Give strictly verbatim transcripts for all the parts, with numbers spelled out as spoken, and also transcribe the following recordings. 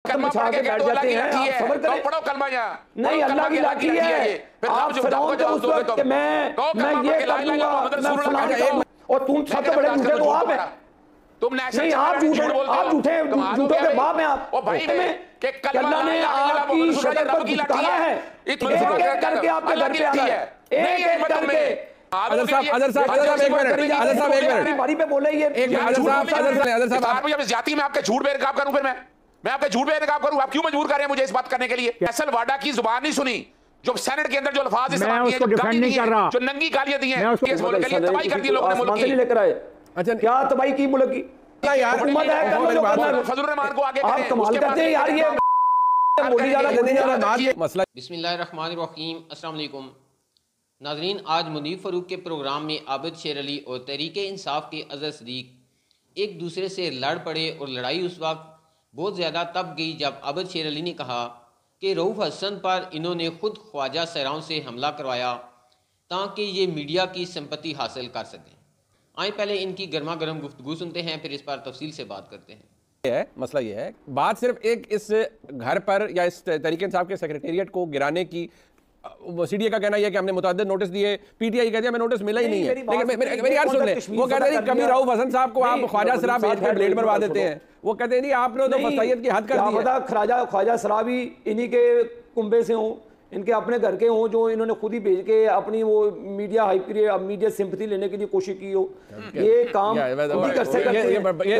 कलमा पढ़ के बैठ जाते हैं, आप सब्र करें। पढ़ो कलमा यहाँ, नहीं अल्लाह की लाठी है, आप फिरौन को उस वक्त मैं मैं ये कर दूंगा, मैं फलां करूंगा, और तुम सबसे बड़े झूठे तो आप हैं। तुम नहीं, आप झूठे, आप झूठे, झूठों के बाप हैं आप। ओ भाई के अल्लाह ने आपकी शक्ल पर दिखाया है, एक एक करके आपके घर पे आता है, एक एक करके। अदर साहब, अदर साहब, अदर साहब एक मिनट, अदर साहब एक मिनट, बारी पे बोले ये एक मिनट, अदर साहब, अदर साहब, अदर साहब, आप मुझे जाती में आपके झूठ बेनकाब करूं, फिर मैं मैं आपके झूठ बेनकाब करूं, आप क्यों मजबूर कर रहे हैं मुझे इस बात करने के लिए? फैसल वाडा की जुबान नहीं सुनी, जो सेनेट के अंदर जो अल्फाज इस्तेमाल किए, जो गाली दी है, जो नंगी गालियां दी हैं, केस बोलने के लिए तबाही कर दी लोगों ने मुल्क की। लेकर आए, अच्छा क्या तबाही की मुल्क की? यार हुकूमत है, फजल रहमान को आगे आप कमाल करते हैं यार, ये मोदी ज्यादा नहीं ज्यादा मसला। बिस्मिल्लाहिर्रहमानिर्रहीम, अस्सलाम वालेकुम नाज़रीन। आज मुनीफ फ़रूक के प्रोग्राम में आबिद शेर अली और तहरीक इंसाफ के अज़हर सदीक एक दूसरे से लड़ पड़े, और लड़ाई उस वक्त बहुत ज़्यादा तब गई जब आबिद शेर अली ने कहा कि रऊफ़ हसन पर इन्होंने ख़ुद ख्वाजा सराओं से हमला करवाया ताकि ये मीडिया की सिंपैथी हासिल कर सकें। आए पहले इनकी गर्मा गर्म गुफ्तगू सुनते हैं, फिर इस पर तफसील से बात करते हैं। है मसला ये है, बात सिर्फ एक इस घर पर या इस तहरीक इंसाफ के सेक्रेटेरिएट को गिराने की, सीडीए का कहना यह है कि हमने मुतअद्दिद नोटिस दिए, पीटीआई कहती है हमें नोटिस मिला ही नहीं है। लेकिन मेरी यार सुन ले, वो कहते हैं कभी रऊफ हसन साहब को आप ख्वाजा सरा भेज कर ब्लेड मरवा देते हैं, वो कहते हैं नहीं आपने तो फसाइयत की हद कर दी है। ख्वाजा ख्वाजा सरा भी इन्हीं के कुंबे से हों, इनके अपने घर के हों, जो इन्होंने खुद ही भेज के अपनी वो मीडिया हाइप के लिए, मीडिया सिंपैथी लेने के लिए कोशिश की हो, ये काम खुद ही कर सकते हैं।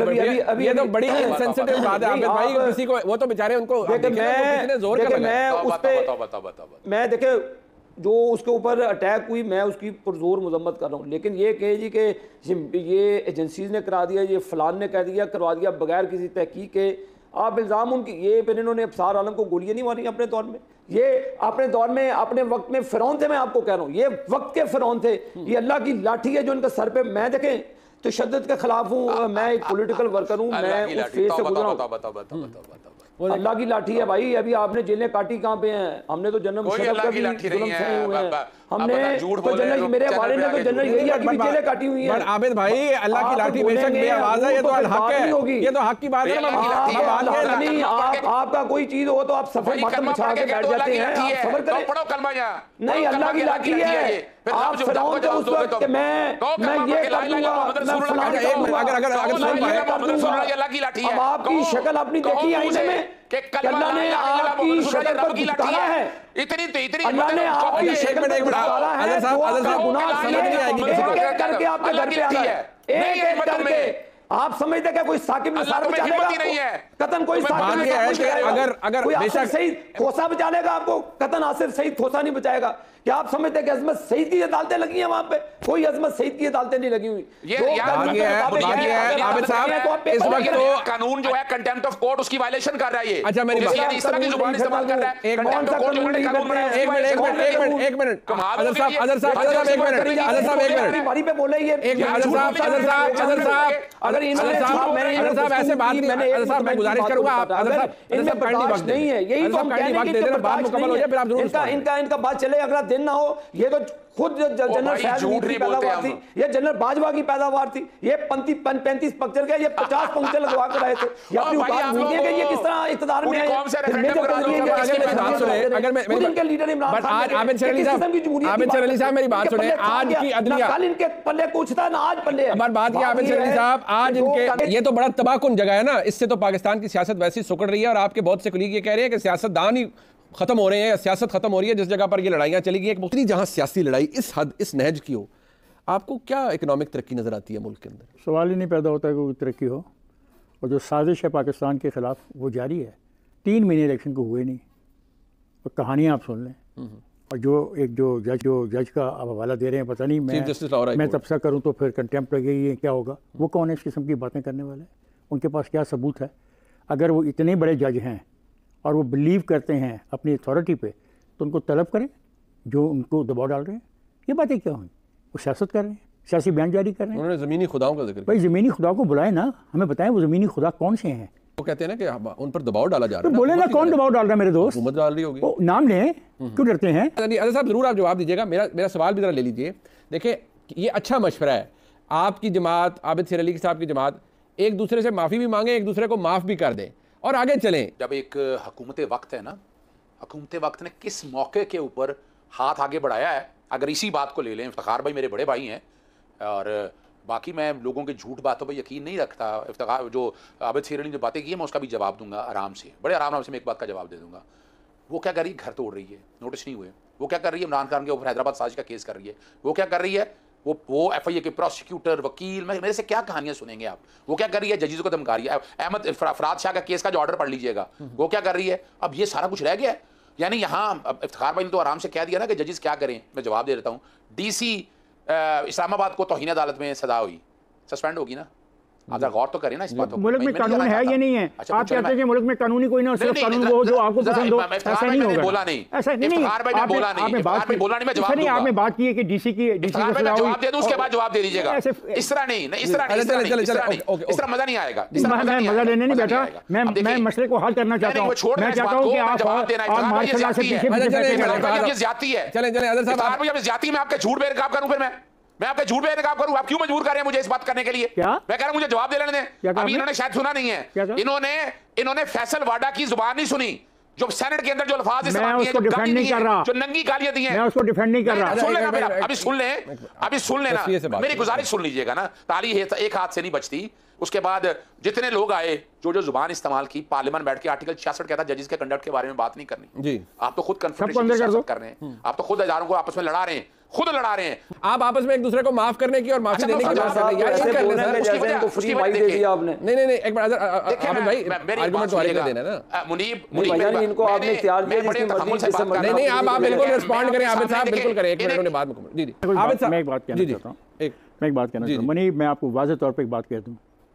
ये तो बड़ी सेंसिटिव बात है आबिद भाई, किसी को वो तो बेचारे उनको कितने जोर कर लगा। मैं उस पे मैं देखे जो उसके ऊपर अटैक हुई, मैं उसकी पुरजोर मजम्मत कर रहा हूँ, लेकिन ये कहे जी कि ये एजेंसीज ने करा दिया, ये फलान ने कह दिया, करवा दिया बगैर किसी तहकीक के, आप इल्ज़ाम उनकी, ये फिर इन्होंने अफसार आलम को गोलियां नहीं मारी अपने दौर में, ये अपने दौर में अपने वक्त में फिरौन थे। मैं आपको कह रहा हूँ ये वक्त के फिरौन थे, ये अल्लाह की लाठी है जो इनका सर पे। मैं देखें तो शद्दत के खिलाफ हूँ, मैं एक पॉलिटिकल वर्कर हूँ, मैं उस फेज से गुजरा हूँ। अल्लाह की लाठी है भाई, अभी आपने जेलें काटी कहाँ पे हैं? हमने तो जनरल मुशर्रफ का भी जुल्म सहे हुए हैं, हमने तो जनरल मेरे वाले ने तो जनरल यही की भी जेलें काटी हुई हैं। आबिद भाई अल्लाह की लाठी बेशक बेआवाज़ है, ये तो हक है, ये तो हक की बात है। नहीं आप आपका कोई चीज हो तो आप सफर मातम बिछा के बैठ जाते हैं, आप सब्र करें। पढ़ो कलमा यहाँ, नहीं अल्लाह की लाठी है, आप फिरौन को उस वक्त मैं मैं ये कर दूंगा, मैं फलां करूंगा, अगर अगर अगर अब आपकी शक्ल अपनी देखी आईने में कि अल्लाह ने आपकी शक्ल पर दिखाया है, इतनी तो इतनी अल्लाह ने आपकी शक्ल पर दिखाया है, अदर साहब, अदर साहब गुनाह समझ नहीं आएगी किसी को, एक करके आपके घर पे आता है, एक एक करके। आप समझते क्या कोई साकिब निसार बचा लेगा आपको? कतन कोई साकिब निसार अगर अगर कोई आसिफ सईद खोसा बचा लेगा आपको? कतन आसिफ सईद खोसा नहीं बचाएगा। क्या आप समझते हैं कि अजमत सईद की अदालतें लगी हैं वहां पे? कोई अजमत सईद की अदालतें नहीं लगी हुई। ये आबिद साहब इस वक्त तो कानून जो है कंटेम्प्ट ऑफ कोर्ट उसकी वायलेशन कर रहा है ये। अच्छा मेरी बात, इस तरह की जुबान इस्तेमाल कर रहा है, एक कंटेम्प्ट ऑफ कोर्ट जो उन्होंने कानून बनाया है। एक मिनट एक मिनट एक मिनट एक मिनट अदर साहब, अदर साहब, अदर साहब एक मिनट, अदर साहब एक मिनट बारी पे बोले ये एक मिनट, अदर साहब, अदर साहब, अदर साहब, अगर इन्होंने अदर साहब ऐसे बात नहीं, अदर साहब मैं गुजारिश करूंगा आप अदर साहब इनमें बर्दाश्त नहीं है, यही तो हम कहने की बात मुकम्मल हो जाए फिर आप जरूर इनका इनका इनका बात चले, अगला दिन ना हो। ये तो खुद जनरल फैज की पैदावार थी, ये जनरल बाजवा की पैदावार थी, ये पैंतीस पंक्चर के ये पचास पंक्चर लगवा कर आए थे। ये अपनी औकात भूल गए कि ये किस तरह इख्तियार में आए। अगर मैं इनके लीडर इमरान खान, आज आबिद शेर अली साहब, आबिद शेर अली साहब मेरी बात सुने, आज की अदलिया कल इनके पल्ले कुछ था ना आज पल्ले। हमारी बात की आबिद शेर अली साहब, आज इनके ये तो बड़ा तबाहकुन जगह है ना, इससे तो पाकिस्तान की सियासत वैसी सुकड़ रही है, और आपके बहुत से कुलीग ये कह रहे हैं कि सियासतदान ही खत्म हो रहे हैं, सियासत खत्म हो रही है जिस जगह पर ये लड़ाइयां चली गई। एक जहां सियासी लड़ाई इस हद इस नहज की हो, आपको क्या इकोनॉमिक तरक्की नजर आती है मुल्क के अंदर? सवाल ही नहीं पैदा होता है कि कोई तरक्की हो, और जो साजिश है पाकिस्तान के खिलाफ वो जारी है। तीन महीने इलेक्शन को हुए नहीं, और कहानियाँ आप सुन लें, और जो एक जो जज जो जज का अब हवाला दे रहे हैं, पता नहीं मैं मैं तबसरा करूँ तो फिर कंटेम्प्ट लगेगी, क्या होगा? वो कौन है इस किस्म की बातें करने वाले? उनके पास क्या सबूत है? अगर वो इतने बड़े जज हैं और वो बिलीव करते हैं अपनी अथॉरिटी पे, तो उनको तलब करें जो उनको दबाव डाल रहे हैं। ये बातें क्या हुई? वो सियासत कर रहे हैं, सियासी बयान जारी कर रहे हैं। उन्होंने ज़मीनी खुदाओं का जिक्र भाई ज़मीनी खुदा को बुलाए ना, हमें बताएं वो ज़मीनी खुदा कौन से हैं। वो कहते हैं ना कि उन पर दबाव डाला जा रहा है। तो बोले ना कौन दबाव डाल रहा है मेरे दोस्त? हुकूमत डाल रही होगी। वो नाम लें, क्यों डरते हैं? अदर साहब ज़रूर आप जवाब दीजिएगा, मेरा मेरा सवाल भी ज़रा ले लीजिए। देखिए ये अच्छा मशवरा है, आपकी जमात आबिद शेर अली साहब की जमात एक दूसरे से माफ़ी भी मांगे, एक दूसरे को माफ़ भी कर दें, और आगे चलें। जब एक हुकूमत वक्त है ना, हुकूमत वक्त ने किस मौके के ऊपर हाथ आगे बढ़ाया है, अगर इसी बात को ले लें, इफ्तिखार भाई मेरे बड़े भाई हैं और बाकी मैं लोगों के झूठ बातों पर यकीन नहीं रखता। इफ्तिखार जो आबिद शेरली ने बातें की है मैं उसका भी जवाब दूंगा आराम से, बड़े आराम आराम से मैं एक बात का जवाब दे दूंगा। वो क्या कर रही है, घर तोड़ रही है, नोटिस नहीं हुए। वो क्या कर रही है, इमरान खान के ऊपर हैदराबाद साजिश का केस कर रही है। वो क्या कर रही है, वो वो एफ आई ए के प्रोसिक्यूटर वकील, मैं मेरे से क्या कहानियां सुनेंगे आप। वो क्या कर रही है, जजीज़ को धमका रही है। अहमद फराद शाह का केस का जो ऑर्डर पढ़ लीजिएगा, वो क्या कर रही है। अब ये सारा कुछ रह गया है, यानी यहाँ इफ्तिखार भाई ने तो आराम से कह दिया ना कि जजेस क्या करें। मैं जवाब दे देता हूँ, डी सी इस्लामाबाद को तौहीन अदालत में सजा हुई, सस्पेंड होगी ना। आप जरा गौर तो करें ना इस बात को। मुल्क में कानून है या नहीं है? आप कहते हैं कि मुल्क में कानूनी कोई ना, सिर्फ कानून वो जो आपको पसंद हो, ऐसा नहीं होगा। बोला नहीं, ऐसा नहीं, आपने बोला नहीं, आपने बात बोला नहीं, मैं जवाब दूंगा। आपने बात की है कि डीसी की डीसी को सजा हुई, जवाब दे दूं, उसके बाद जवाब दे दीजिएगा। इस तरह नहीं, इस तरह नहीं, इस तरह मजा नहीं आएगा। मैं मजा लेने नहीं बैठा, मैं मैं मसले को हल करना चाहता हूँ। मैं चाहता हूँ कि आप आप मार्शल से पीछे पीछे जाती है। चलें चलें अदर साहब, जाती मैं आपके झूठ बेनकाब करूं, फिर मैं मैं आपके झूठ बेनकाब करूं। आप क्यों मजबूर कर रहे हैं मुझे इस बात करने के लिए? क्या? मैं कह रहा हूं मुझे जवाब दे लेने दें। अभी इन्होंने शायद सुना नहीं है, इन्होंने इन्होंने फैसल वाडा की जुबान नहीं सुनी, जो सेनेट के अंदर जो अल्फाज इस्तेमाल किए, जो डिफेंड नहीं कर रहा, जो नंगी गालियां दी हैं, मैं उसको डिफेंड नहीं कर रहा। सुन लेना मेरा, अभी सुन लें, अभी सुन लेना, मेरी गुजारिश सुन लीजिएगा ना। ताली एक हाथ से नहीं बचती। उसके बाद जितने लोग आए, जो जो जुबान इस्तेमाल की, पार्लियामेंट बैठ के आर्टिकल छियासठ कहता है जजेस के कंडक्ट के बारे में बात नहीं करनी जी। आप तो खुद कन्फ्रंटेशन कर रहे हैं, आप तो खुद हजारों को आपस में लड़ा रहे हैं, खुद लड़ा रहे हैं। आप आपस में एक दूसरे को माफ करने की और माफी देने की बात कर रहे हैं यार, ये कर लें सर। जैसे इनको फ्री बाइक दे दिया आपने। नहीं नहीं नहीं, एक मिनट आबिद भाई, आर्गुमेंट तो आगे देना ना। मुनीब मुनीब इनको आपने इख्तियार दिया, जिसकी मर्जी से नहीं नहीं, आप आप बिल्कुल रिस्पोंड करें आबिद साहब, बिल्कुल करें। एक मिनट बाद में जी जी आबिद साहब, मैं एक बात कहना चाहता हूं, एक मैं एक बात कहना चाहता हूं मुनीब, मैं आपको वाज़ेह तौर पे एक बात कह दूं,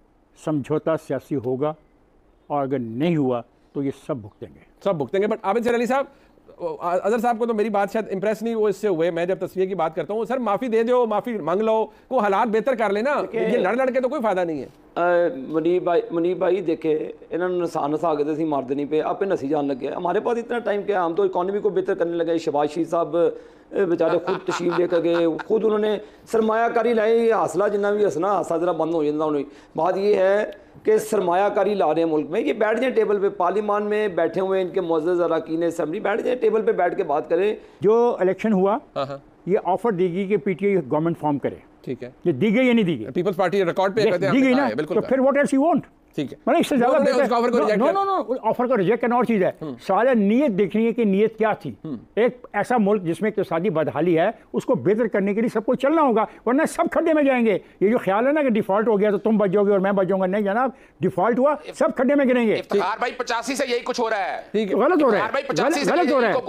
समझौता सियासी होगा और अगर नहीं हुआ तो ये सब भुगतेंगे, सब भुगतेंगे। बट आबिद शेर अली साहब, अजहर साहब को तो मेरी बात शायद इंप्रेस नहीं वो इससे हुए। मैं जब तस्वीर की बात करता हूँ, सर माफी दे दो, माफी मांग लो, को हालात बेहतर कर लेना, ये लड़ लड़ के तो कोई फायदा नहीं है। मुनीब भाई मुनीब भाई देखे, इन्होंने नसा नसा के थे मार देनी पे, आपे नसी जान लग गया। हमारे पास इतना टाइम क्या, हम तो इकॉनमी को बेहतर करने लगे। शहबाज शरीफ साहब बेचारे खुद तशरीफ लेकर गए, खुद उन्होंने सरमायाकारी लाई। हौसला जितना भी हंसना हंसा जरा बंद हो जाता। उन्हें बात ये है कि सरमायाकारी ला रहे हैं मुल्क में। ये बैठ जाए टेबल पे, पार्लियामान में बैठे हुए इनके मुअज़्ज़ज़ अरकान असेंबली, बैठ जाए टेबल पे, बैठ के बात करें। जो इलेक्शन हुआ ये ऑफर दी गई कि पीटीआई गवर्नमेंट फॉर्म करे, ठीक है, ये दी गई या नहीं दी गई? पीपल्स पार्टी रिकॉर्ड पे दी गई ना, तो फिर व्हाट एल्स यू वांट? ठीक है, मतलब इससे ज्यादा नो नो नो ऑफर को रिजेक्ट करना और चीज है। सारा नीयत देखनी है कि नीयत क्या थी। एक ऐसा मुल्क जिसमें इक़्तिसादी बदहाली है, उसको बेहतर करने के लिए सबको चलना होगा, वरना सब खड्डे में जाएंगे। ये जो ख्याल है ना कि डिफॉल्ट हो गया तो तुम बच जाओगे और मैं बच जाऊंगा, नहीं जनाब, डिफॉल्ट हुआ सब खड्डे में गिरेंगे। इफ्तिखार भाई पचासी से यही कुछ हो रहा है, ठीक है, गलत हो रहा है, गलत हो रहा है, गलत हो रहा है,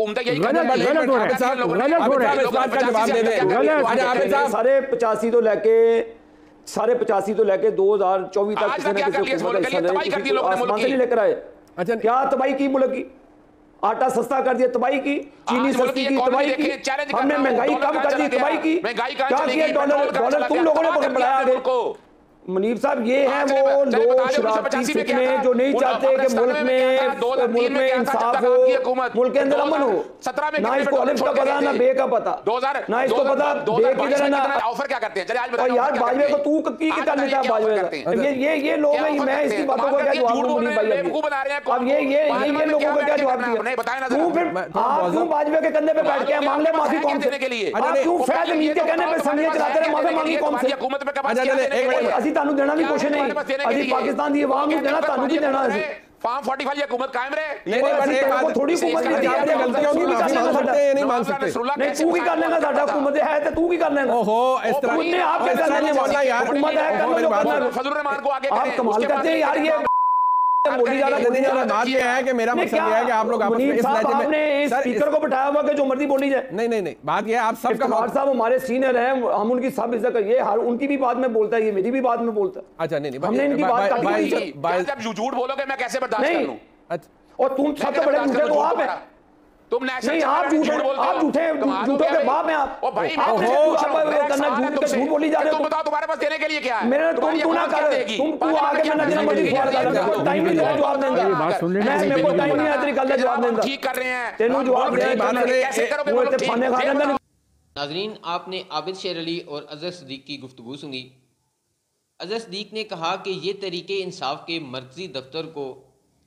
गलत हो रहा है। सारे पचासी तो लेके सारे पचासी तो लेके दो हजार चौबीस तक किसी ने किसी लेकर आए। अच्छा, क्या तबाही की मुल्क की? आटा सस्ता कर दिया, तबाही की। चीनी सस्ती की, तबाही की। हमने महंगाई कम कर दी, तबाही की। क्या किया? डॉलर डॉलर तुम लोगों ने बढ़ाया आगे। मुनीब साहब, ये है वो लोग शरारती फितने जो नहीं चाहते कि मुल्क में मुल्क में इंसाफ हो, मुल्क के अंदर अमन हो। ना इसको अलिफ का पता, ना बे का पता, ना इसको पता बे की तरह, ना ऑफर क्या करते हैं। चलिए आज बताओ यार, बाजवे को तू की की कर लेता है बाजवे। ये ये ये लोग हैं, मैं इसकी बातों को क्या जवाब दूं मुनीब भाई? अब ये ये ये लोगों को क्या जवाब दिया? तू फिर आप क्यों बाजवे के कंधे पे बैठ के मांग ले माफी कौन से के लिए? आप क्यों फैज अमीन के कहने पे संगीत चलाते रहे, माफी मांगी कौन से? हुकूमत में कब तानू देना भी कुछ नहीं, अभी पाकिस्तान दी अवाम को देना, तानू की देना है। फार्म पैंतालीस ये हुकूमत कायम रहे। नहीं नहीं, बट एक बात थोड़ी हुकूमत दी आपने गलतियों की माफी मांग सकते हैं, नहीं मांग सकते। नहीं, तू भी कर लेगा, साडा हुकूमत है तो तू भी कर लेगा। ओहो, इस तरह तुमने आप क्या कर लेने वाला यार, हुकूमत है कर लो, फजलुर रहमान को आगे करें। आप कमाल करते हैं यार। ये बोली जा रहा है, बात ये है कि मेरा मकसद ये है कि आप लोग आपस में इस लहजे में आपने इस स्पीकर को बिठाया हुआ कि जो मर्जी बोली जाए। नहीं नहीं नहीं, बात ये है आप सबका साहब हमारे सीनियर हैं, हम उनकी सब इज्जत करिए। हर उनकी भी बात में बोलता है, ये मेरी भी बात में बोलता है। अच्छा नहीं नहीं, हमने इनकी बात जब झूठ बोलोगे मैं कैसे बर्दाश्त कर लूं? और तुम सबसे बड़े झूठे तो आप हैं। तुम नहीं, आप झूठे आप झूठे झूठों के बाप हैं आप। ओ भाई, आप करना झूठ के झूठ बोली जा रहे हो। तुम बताओ तुम्हारे पास देने के लिए क्या है? मेरे तुम तू ना कर, तुम तू आगे मैं जितना मर्जी सवाल कर, टाइम नहीं देगा जवाब देने का। बात सुन ले, मैं मेरे को टाइम नहीं है तेरी गल का जवाब देने का। ठीक कर रहे हैं, तेनू जवाब दे कैसे करोगे? वो ते खाने खा लेंगे। नाज़रीन, आपने आबिद शेर अली और अजहर सिद्दीक की गुफ्तगू सुनी। अजहर सिद्दीक ने कहा कि ये तहरीके इंसाफ के मरकजी दफ्तर को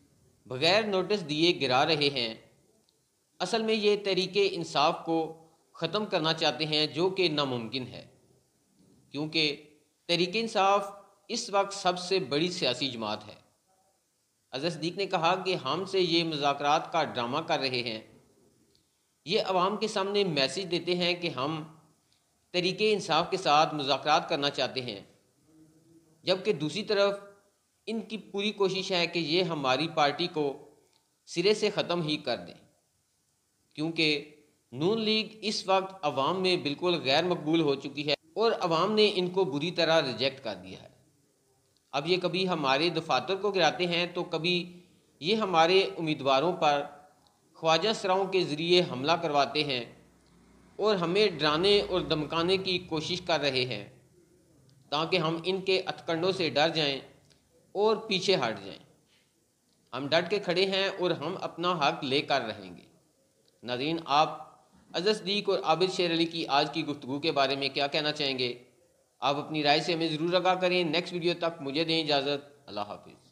बगैर नोटिस दिए गिरा रहे हैं। असल में ये तहरीके इंसाफ को ख़त्म करना चाहते हैं, जो कि नामुमकिन है, क्योंकि तहरीके इंसाफ इस वक्त सबसे बड़ी सियासी जमात है। अज़हर सिद्दीक़ ने कहा कि हमसे ये मुज़ाकरात का ड्रामा कर रहे हैं। ये अवाम के सामने मैसेज देते हैं कि हम तहरीके इंसाफ के साथ मुज़ाकरात करना चाहते हैं, जबकि दूसरी तरफ इनकी पूरी कोशिश है कि ये हमारी पार्टी को सिरे से ख़त्म ही कर दें, क्योंकि नून लीग इस वक्त अवाम में बिल्कुल गैर मकबूल हो चुकी है और अवाम ने इनको बुरी तरह रिजेक्ट कर दिया है। अब ये कभी हमारे दफातर को गिराते हैं तो कभी ये हमारे उम्मीदवारों पर ख्वाजा सराओं के ज़रिए हमला करवाते हैं और हमें डराने और धमकाने की कोशिश कर रहे हैं, ताकि हम इनके हथकंडों से डर जाएं और पीछे हट जाएं। हम डट के खड़े हैं और हम अपना हक लेकर रहेंगे। नाज़रीन, आप अज़हर सिद्दीक़ और आबिद शेर अली की आज की गुफ्तगू के बारे में क्या कहना चाहेंगे? आप अपनी राय से हमें ज़रूर आगाह करें। नेक्स्ट वीडियो तक मुझे दें इजाज़त। अल्लाह हाफ़िज़।